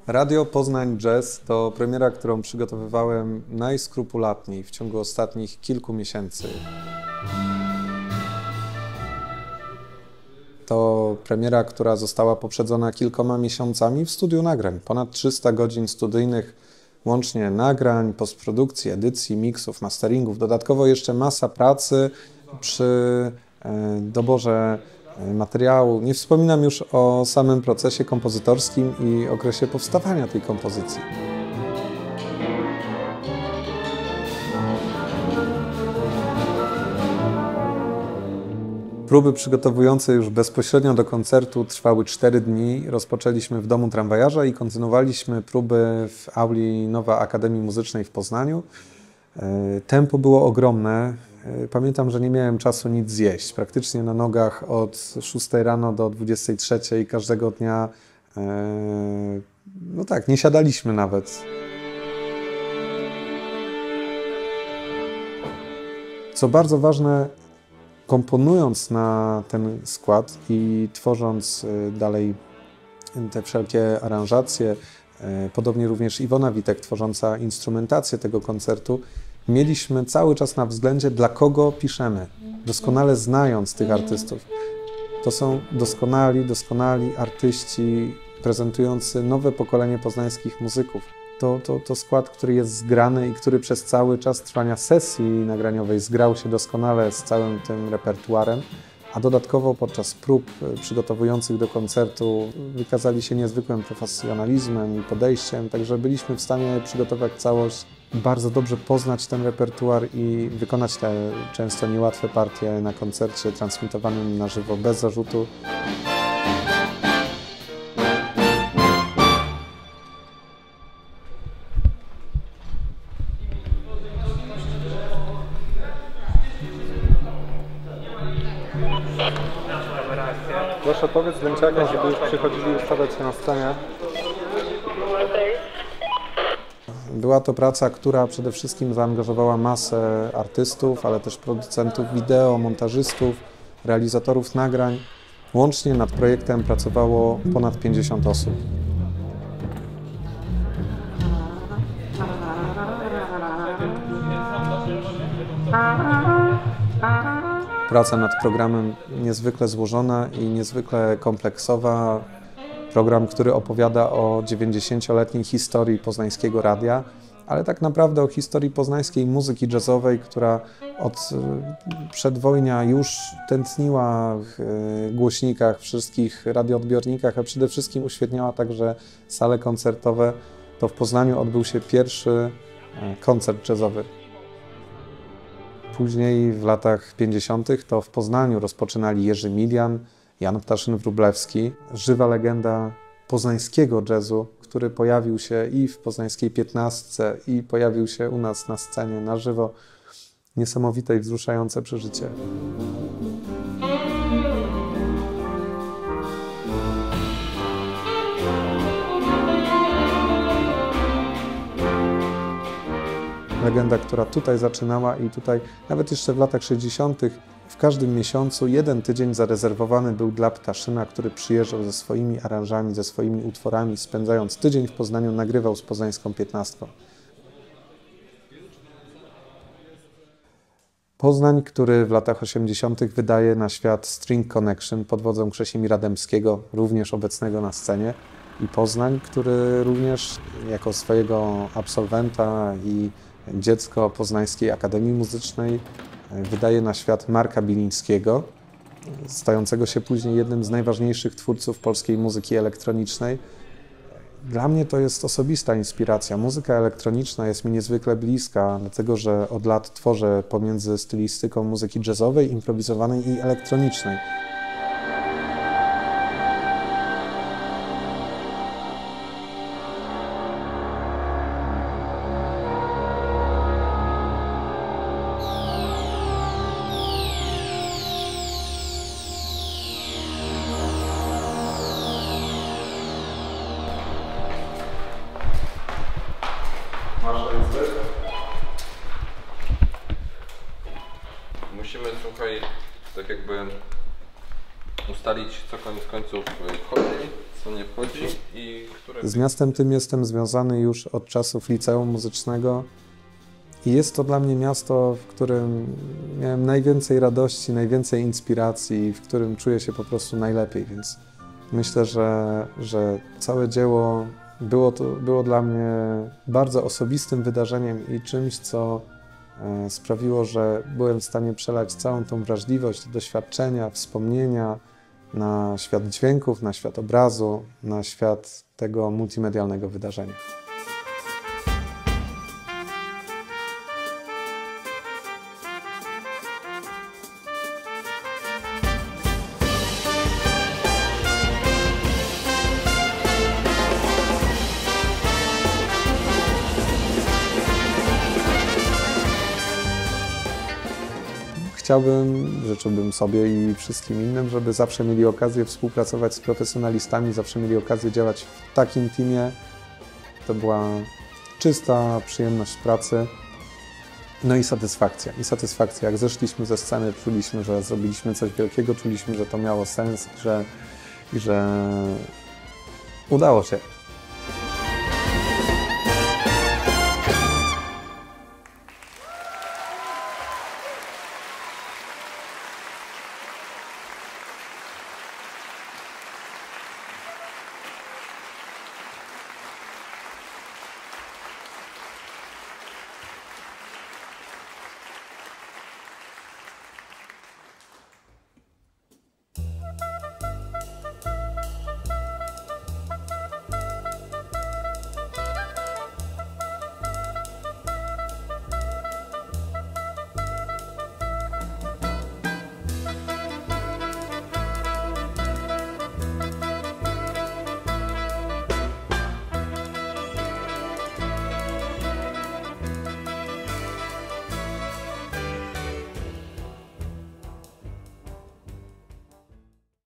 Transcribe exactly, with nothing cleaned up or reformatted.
Radio Poznań Jazz to premiera, którą przygotowywałem najskrupulatniej w ciągu ostatnich kilku miesięcy. To premiera, która została poprzedzona kilkoma miesiącami w studiu nagrań. Ponad trzysta godzin studyjnych, łącznie nagrań, postprodukcji, edycji, miksów, masteringów. Dodatkowo jeszcze masa pracy przy doborze materiału. Nie wspominam już o samym procesie kompozytorskim i okresie powstawania tej kompozycji. Próby przygotowujące już bezpośrednio do koncertu trwały cztery dni. Rozpoczęliśmy w domu tramwajarza i kontynuowaliśmy próby w auli Nowa Akademii Muzycznej w Poznaniu. Tempo było ogromne. Pamiętam, że nie miałem czasu nic zjeść. Praktycznie na nogach od szóstej rano do dwudziestej trzeciej każdego dnia. No tak, nie siadaliśmy nawet. Co bardzo ważne, komponując na ten skład i tworząc dalej te wszelkie aranżacje, podobnie również Iwona Witek tworząca instrumentację tego koncertu, mieliśmy cały czas na względzie, dla kogo piszemy, doskonale znając tych artystów. To są doskonali, doskonali artyści prezentujący nowe pokolenie poznańskich muzyków. To, to, to skład, który jest zgrany i który przez cały czas trwania sesji nagraniowej zgrał się doskonale z całym tym repertuarem, a dodatkowo podczas prób przygotowujących do koncertu wykazali się niezwykłym profesjonalizmem i podejściem, także byliśmy w stanie przygotować całość, bardzo dobrze poznać ten repertuar i wykonać te często niełatwe partie na koncercie transmitowanym na żywo bez zarzutu. Proszę powiedz dęciakom, żeby już przychodzili ustawiać się na scenie. Była to praca, która przede wszystkim zaangażowała masę artystów, ale też producentów wideo, montażystów, realizatorów nagrań. Łącznie nad projektem pracowało ponad pięćdziesiąt osób. Praca nad programem niezwykle złożona i niezwykle kompleksowa. Program, który opowiada o dziewięćdziesięcioletniej historii poznańskiego radia, ale tak naprawdę o historii poznańskiej muzyki jazzowej, która od przedwojnia już tętniła w głośnikach, wszystkich radioodbiornikach, a przede wszystkim uświetniała także sale koncertowe. To w Poznaniu odbył się pierwszy koncert jazzowy. Później w latach pięćdziesiątych to w Poznaniu rozpoczynali Jerzy Milian, Jan Ptaszyn-Wróblewski, żywa legenda poznańskiego jazzu, który pojawił się i w poznańskiej piętnastce, i pojawił się u nas na scenie na żywo. Niesamowite i wzruszające przeżycie. Legenda, która tutaj zaczynała i tutaj nawet jeszcze w latach sześćdziesiątych w każdym miesiącu jeden tydzień zarezerwowany był dla Ptaszyna, który przyjeżdżał ze swoimi aranżami, ze swoimi utworami, spędzając tydzień w Poznaniu, nagrywał z poznańską piętnastką. Poznań, który w latach osiemdziesiątych wydaje na świat String Connection pod wodzą Krzesimira Dębskiego, również obecnego na scenie. I Poznań, który również jako swojego absolwenta i dziecko Poznańskiej Akademii Muzycznej wydaje na świat Marka Bilińskiego, stającego się później jednym z najważniejszych twórców polskiej muzyki elektronicznej. Dla mnie to jest osobista inspiracja. Muzyka elektroniczna jest mi niezwykle bliska, dlatego że od lat tworzę pomiędzy stylistyką muzyki jazzowej, improwizowanej i elektronicznej. Musimy, słuchaj, tak jakby ustalić, co koniec końców wchodzi, co nie wchodzi i które... Z miastem tym jestem związany już od czasów liceum muzycznego i jest to dla mnie miasto, w którym miałem najwięcej radości, najwięcej inspiracji, w którym czuję się po prostu najlepiej, więc myślę, że, że całe dzieło było, to, było dla mnie bardzo osobistym wydarzeniem i czymś, co e, sprawiło, że byłem w stanie przelać całą tą wrażliwość, doświadczenia, wspomnienia na świat dźwięków, na świat obrazu, na świat tego multimedialnego wydarzenia. Chciałbym, życzyłbym sobie i wszystkim innym, żeby zawsze mieli okazję współpracować z profesjonalistami, zawsze mieli okazję działać w takim teamie. To była czysta przyjemność pracy, no i satysfakcja. I satysfakcja. Jak zeszliśmy ze sceny, czuliśmy, że zrobiliśmy coś wielkiego, czuliśmy, że to miało sens i że, i że udało się.